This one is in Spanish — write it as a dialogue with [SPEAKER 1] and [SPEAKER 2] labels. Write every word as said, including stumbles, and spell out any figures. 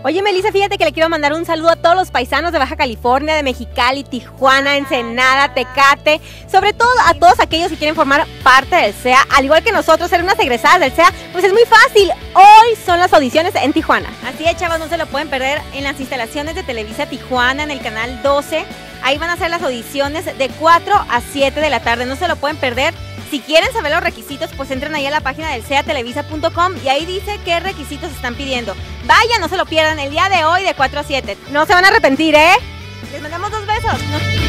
[SPEAKER 1] Oye, Melissa, fíjate que le quiero mandar un saludo a todos los paisanos de Baja California, de Mexicali, Tijuana, Ensenada, Tecate, sobre todo a todos aquellos que quieren formar parte del C E A, al igual que nosotros, ser unas egresadas del C E A. Pues es muy fácil, hoy son las audiciones en Tijuana.
[SPEAKER 2] Así es, chavos, no se lo pueden perder en las instalaciones de Televisa Tijuana, en el canal doce. Ahí van a ser las audiciones de cuatro a siete de la tarde, no se lo pueden perder. Si quieren saber los requisitos, pues entren ahí a la página del sea televisa punto com y ahí dice qué requisitos están pidiendo. Vaya, no se lo pierdan el día de hoy de cuatro a siete.
[SPEAKER 1] No se van a arrepentir, ¿eh?
[SPEAKER 2] Les mandamos dos besos.